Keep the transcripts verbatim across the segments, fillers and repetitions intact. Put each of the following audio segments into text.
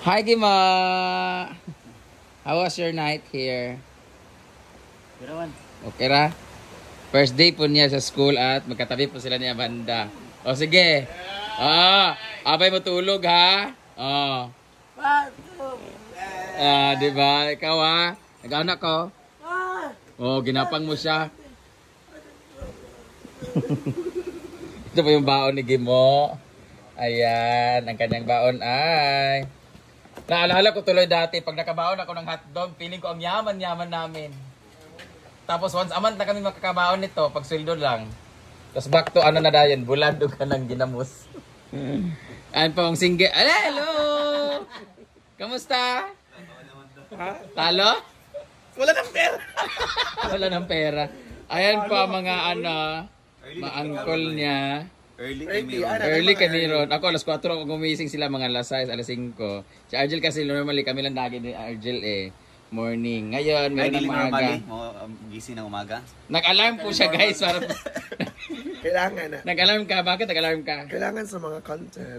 Hi, Gima! How was your night here? Okay ra? First day po niya sa school at magkatabi po sila ni Amanda. O sige. Ah, abay mo tulog ha? Oh. Ah, di ba? Ikaw ha? Nag-anak ko? Oh, ginapang mo siya. Ito po yung baon ni Gimo. Ayan, ang kanyang baon ay... Naalala ko tuloy dati, pag nakabaon ako ng hotdog, feeling ko ang yaman-yaman namin. Tapos once a month na kami makakabaon nito, pag sweldo lang. Tapos back to ano na dayan, bulado ka ng ginamos. Ayan po ang singge. Hello! Kamusta? Ha? Talo? Wala ng pera! Wala ng pera. Ayan po ang mga ano, ma-uncle niya. Early, early, early kami ron. Ako alas kwatro ako gumising sila, mga alas sais, alas singko. Si Argel kasi normally kami lang lagi ni Argel eh. Morning. Ngayon, meron ng maaga. Um, gising ng umaga? Nag-alarm po siya guys. Para... Kailangan na. Nag-alarm ka? Bakit nag-alarm ka? Kailangan sa mga content.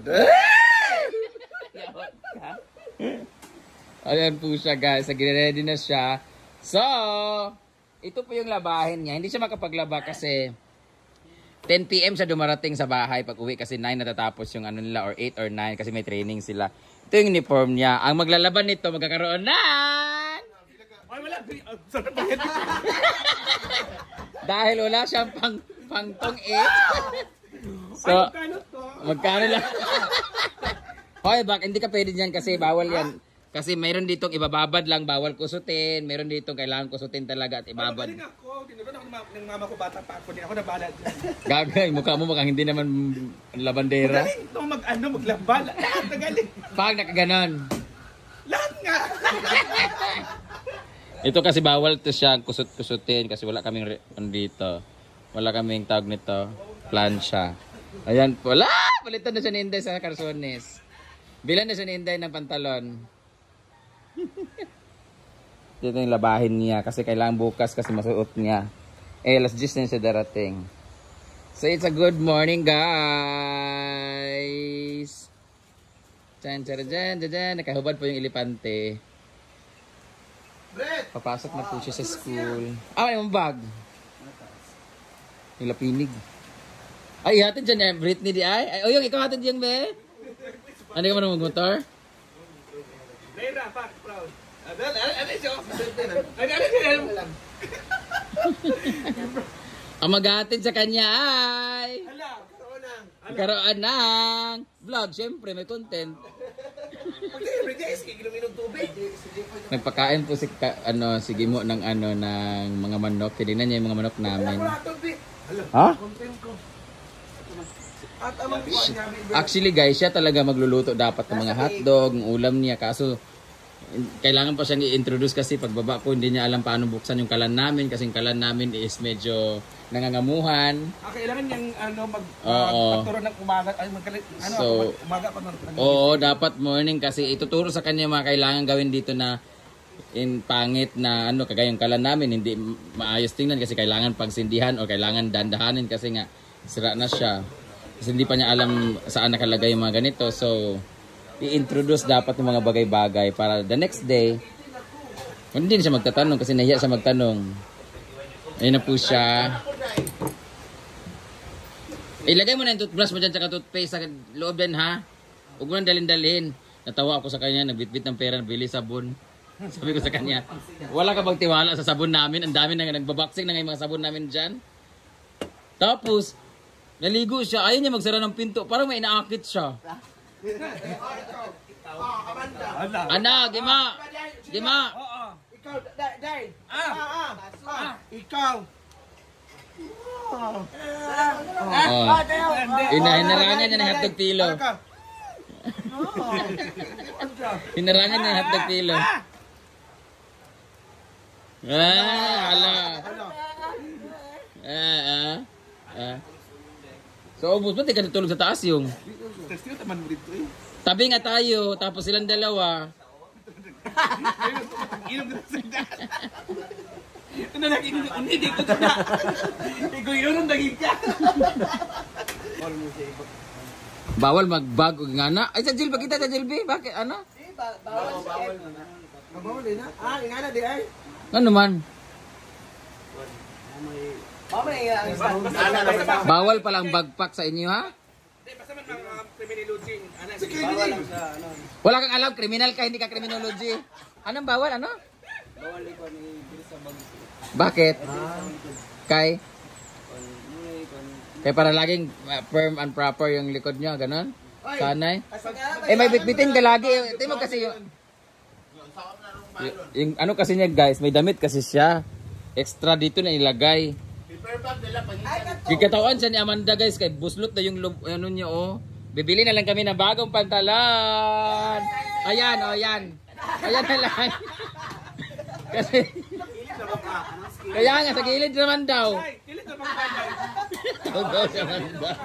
Ayan po siya guys. Nag-ready na siya. So, ito po yung labahin niya. Hindi siya makapaglaba kasi ten p m siya dumarating sa bahay pag uwi kasi nine natatapos yung ano nila or eight or nine kasi may training sila. Ito yung uniform niya. Ang maglalaban nito magkakaroon ng... Ay, wala. Dahil wala siyang pang pangtong eight. So, magkano lang? Hoy, bak, hindi ka pwede diyan kasi bawal yan. Kasi mayroon ditong ibababad lang, bawal kusutin. Mayroon ditong kailangan kusutin talaga at ibabad. Galing ako. Tinuruan ako ng mama ko, bata pa ako. Hindi ako nabala dyan. Gagay, mukha mo mukhang hindi naman labandera. Galing ito mag-ano, maglambala. Lahat na galing. Pag nakaganon. Lahat nga. Ito kasi bawal to siya kusut-kusutin kasi wala kaming ano dito. Wala kaming tawag nito, plancha. Ayan po. Wala! Palitan na siya ni Inday sa Carsones. Bilan na siya ni Inday ng pantalon. Dito yung labahin niya kasi kailangan bukas kasi masuot niya. Eh, alas diyes na siya darating. So, it's a good morning, guys. Dyan, dyan, dyan, dyan, dyan. Nakahubad po yung elepante. Papasok na po siya sa school. Ah, may mong bag. Yung lapinig. Ay, hatid dyan eh. Britney di ay. Ay, o yung ikaw hatid dyan, be. Ano ka man mag-motor? Naira, pak, proud. Ano, ano siya? Ano, ano siya? Ang maghatid sa kanya ay... Hala, karoon ng... Karoon ng vlog. Siyempre, may content. Every day, sige, ginuminom tubig. Nagpakain po si ka, ano si Gimo ng ano ng mga manok. Tinignan niya yung mga manok namin. Ha? Actually guys, siya talaga magluluto dapat ng mga hotdog, ng ulam niya. Kaso kailangan pa siyang i-introduce kasi pagbaba ko hindi niya alam paano buksan yung kalan namin kasi yung kalan namin is medyo nangangamuhan. Ah, kailangan niyang ano mag Oo. magturo ng umaga ay magkalit ano So, mag, umaga pa ng Oo, dapat morning kasi ituturo sa kanya mga kailangan gawin dito na in pangit na ano kagaya yung kalan namin hindi maayos tingnan kasi kailangan pagsindihan o kailangan dandahanin kasi nga sira na siya. Kasi hindi pa niya alam saan nakalagay yung mga ganito. So, i-introduce dapat ng mga bagay-bagay para the next day hindi na siya magtatanong kasi nahiya siya magtanong. Ayun na po siya. Ilagay mo na yung toothbrush mo dyan tsaka toothpaste sa loob din ha. Huwag mo nang dalhin-dalhin. Natawa ako sa kanya, nagbitbit ng pera, nabili sabon. Sabi ko sa kanya, wala ka bang tiwala sa sabon namin? Ang dami na nagbaboxing na ngayon mga sabon namin dyan. Tapos, naligo siya, ayaw niya magsara ng pinto. Parang may inaakit siya. Ana, Gima! Gima! Ikaw, dai, dai. Ah, ah, ah. Ikaw. Oh. Hinarangan niya ng hotdog kilo. Hinarangan niya ng hotdog kilo. Ah, ala. Ah, ah. Ah. So, ubus ba? Di ka natulog sa taas yung? Tabi nga tayo, tapos silang dalawa. Inom ka sa daan. Ito na lang, hindi ko na. Ikaw yun ang daging ka. Bawal mag-bag o nga na. Ay, sa Jilba kita, sa Jilbi. Bakit? Ano? Bawal, bawal na. Bawal din na. Ah, ingana di ay. Ano man? Mamay ang Bawal palang bagpak sa inyo ha? Hindi, basta man mga criminology. Ano, bawal lang sa ano. Wala kang alam, kriminal ka, hindi ka criminology. Anong bawal, ano? Bawal ikaw ni bilis sa bag. Bakit? Kay? Kaya para laging uh, firm and proper yung likod nyo, ganon? Sanay? Eh, may bitbitin ka lagi. Ito mo kasi yung... yung... Yung ano kasi niya guys, may damit kasi siya. Extra dito na ilagay. Kikatawan siya ni Amanda guys, kay buslot na yung lub, ano niya oh. Bibili na lang kami ng bagong pantalan. Ayan, oh, ayan. Ayan na lang. Kasi... Kaya nga, sa gilid naman daw. Gilid naman daw. Huwag daw siya man daw.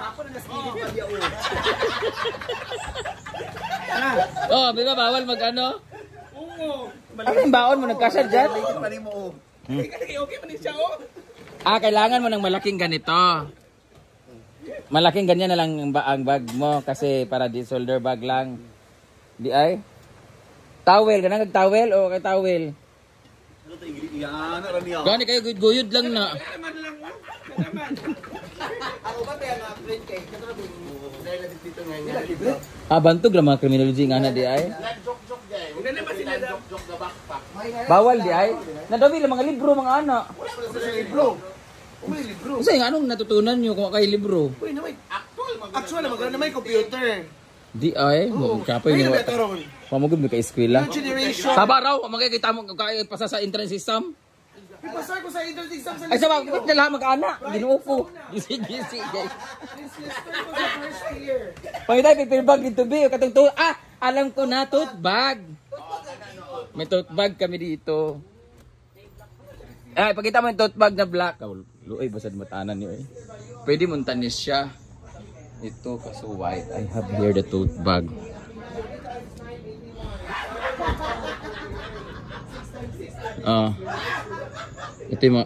Oh, di ba bawal mag ano? Oo. Ano yung baon mo? Nagkasya dyan? Okay, okay man siya oh. Ah, kailangan mo ng malaking ganito. Malaking ganyan na lang ang ba- ang bag mo kasi para di shoulder bag lang. Di ay? Towel, ganang nag-towel o kay towel? Gani kayo guyod lang na. Naman lang oh. Naman. Ako ba kaya na print kay katabi mo dahil dito ngayon. Ah, bantog lang mga criminology nga na di ay? Hindi naman sila daw. Bawal di ay? Nadawi lang mga libro mga anak. Wala sa libro. Umi libro. Kasi nga anong natutunan nyo kung kay libro? Uy, na may actual actual na magana may computer. Di ay? Mo kapoy Uy, ni na karon. pamugod mo kay eskwela. New generation. Saba raw, makikita mo kay pasa sa entrance exam. Ipasar ko sa entrance exam sa Ay saba, bakit na lang mag-ana? Ginuupo. Gisi-gisi guys. This lister ko sa first year. Pangitay, paper bag dito be. Katong to, ah, alam ko na, tote bag. May tote bag kami dito. Ay, pakita mo yung tote bag na black. Oh, luoy, basad matanan niyo eh. Pwede mong tanis siya. Ito, kaso white. I have here the tote bag. Ah. Ito yung mga...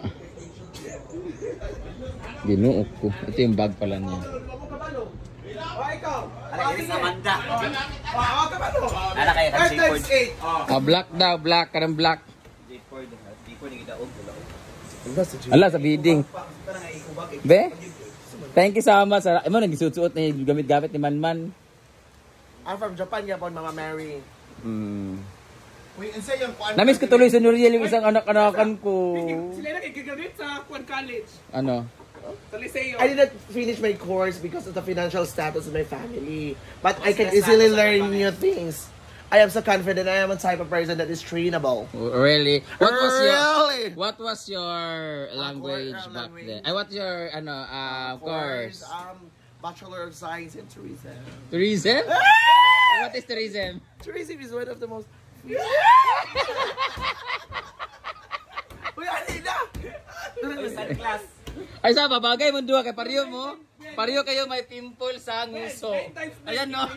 Ginuok ko. Ito yung bag pala niya. O ikaw. Alay, sa Amanda. Oo, ka ba to? Ala kaya ka five times eight. Ah, black daw, black. Karang black. J four din. J four ni gidaog. Ala, sa bidding. Be? Thank you so much. Imo nagisuot-suot na yung gamit-gamit ni Manman. I'm from Japan, Japan, Mama Mary. Hmm. Uy, insay yung kuan. Namiss ko tuloy sa Nuriel yung isang anak-anakan ko. Sila na kikigamit sa Kwan College. Ano? Sa Liceo. I did not finish my course because of the financial status of my family. But I can easily learn new things. I am so confident I am a type of person that is trainable. Really? What was your Really? What was your language uh, back language. then? I what your ano uh, course? Um, Bachelor of Science in Tourism. Tourism? What is tourism? Tourism is one of the most... Uy, Alina! Class. Ay sa babagay mo duha kay pariyo mo. Pariyo kayo may pimple sa nguso. Ayan no.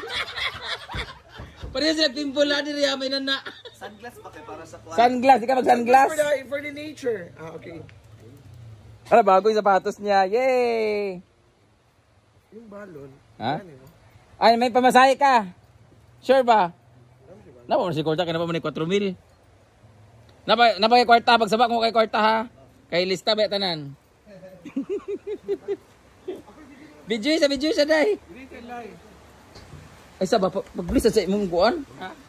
Pariyo sila pimple na diri may nana. Sunglass pa kay para sa kuan. Sunglass, di ka mag sunglass? For the, for the nature. Ah, okay. Ano bago yung sapatos niya. Yay! Yung balon. Ha? Yan, eh. Ay may pamasahe ka. Sure ba? Napa si kwarta kana pa man four mil. Napa napa kay kwarta pag sabak mo kay kwarta ha. Kay lista ba tanan. Video sa video sa day. Ay sa ba pag-blisa sa imong kuan?